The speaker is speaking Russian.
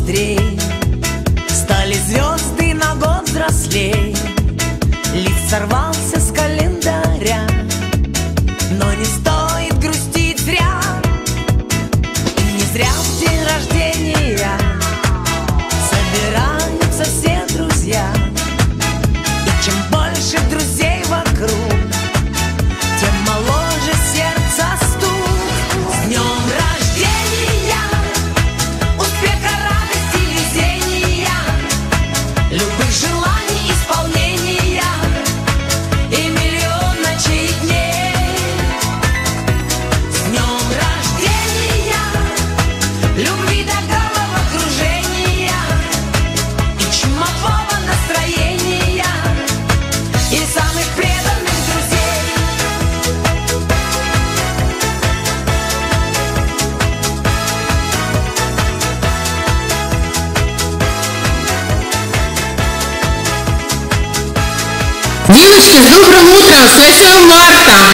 быстрей, стали звезды на год взрослей. Лист сорвался с календаря, но не стоит грустить зря. И не зря в день рождения собираются все друзья. И чем больше друзей вокруг, тем моложе сердце стук. С днем рождения, успеха, радости, везения, любых желаний исполнения и миллион ночей и дней. С днем рождения, любви до головокружения и чумового настроения и самых преданных друзей. Девочки, с добрым утром, с 8 марта!